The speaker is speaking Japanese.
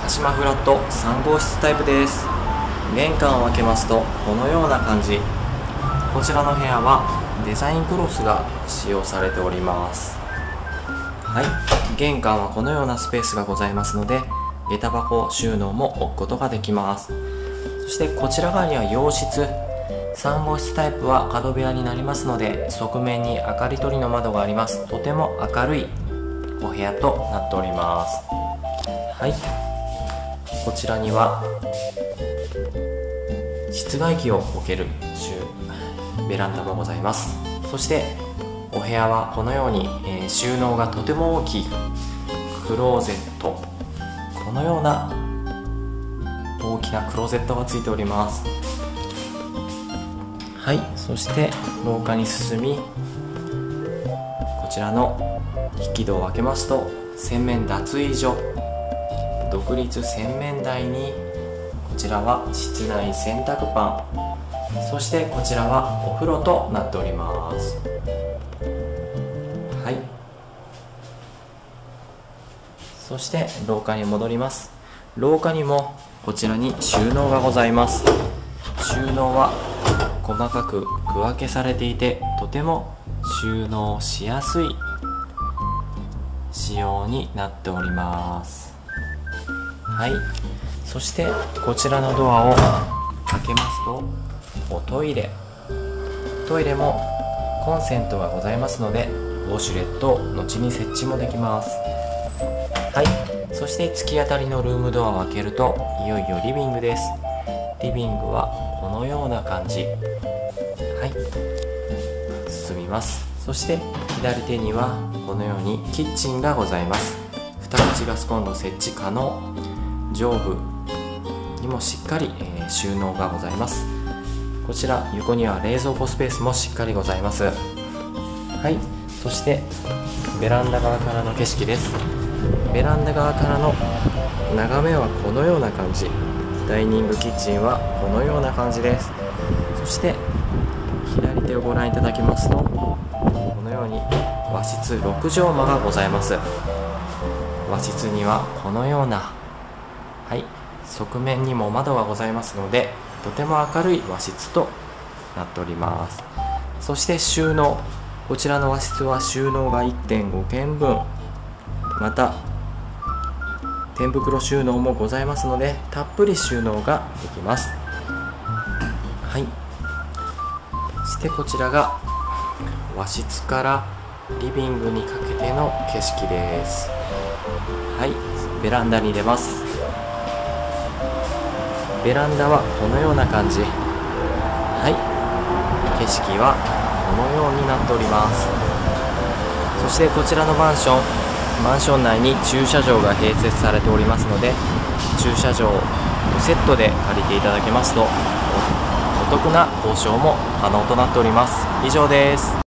鹿島フラット3号室タイプです。玄関を開けますとこのような感じ。こちらの部屋はデザインクロスが使用されております。はい、玄関はこのようなスペースがございますので、下駄箱収納も置くことができます。そしてこちら側には洋室、3号室タイプは角部屋になりますので、側面に明かり取りの窓があります。とても明るいお部屋となっております。はい、こちらには室外機を置けるベランダもございます。そしてお部屋はこのように、収納がとても大きいクローゼット、このような大きなクローゼットがついております。はい、そして廊下に進み、こちらの引き戸を開けますと洗面脱衣所、独立洗面台に、こちらは室内洗濯パン、そしてこちらはお風呂となっております。はい、そして廊下に戻ります。廊下にもこちらに収納がございます。収納は細かく区分けされていて、とても収納しやすい仕様になっております。はい、そしてこちらのドアを開けますとおトイレもコンセントがございますので、ウォシュレットを後に設置もできます。はい、そして突き当たりのルームドアを開けるといよいよリビングです。リビングはこのような感じ。はい、進みます。そして左手にはこのようにキッチンがございます。2口ガスコンロ設置可能。上部にもしっかり、収納がございます。こちら横には冷蔵庫スペースもしっかりございます。はい、そしてベランダ側からの景色です。ベランダ側からの眺めはこのような感じ。ダイニングキッチンはこのような感じです。そして左手をご覧いただきますと、このように和室6畳間がございます。和室にはこのような、はい、側面にも窓がございますので、とても明るい和室となっております。そして収納、こちらの和室は収納が 1.5 軒分、また天袋収納もございますので、たっぷり収納ができます。はい、そしてこちらが和室からリビングにかけての景色です。はい、ベランダに出ます。ベランダはこのような感じ。はい、景色はこのようになっております。そしてこちらのマンション内に駐車場が併設されておりますので、駐車場とセットで借りていただけますとお得な交渉も可能となっております。以上です。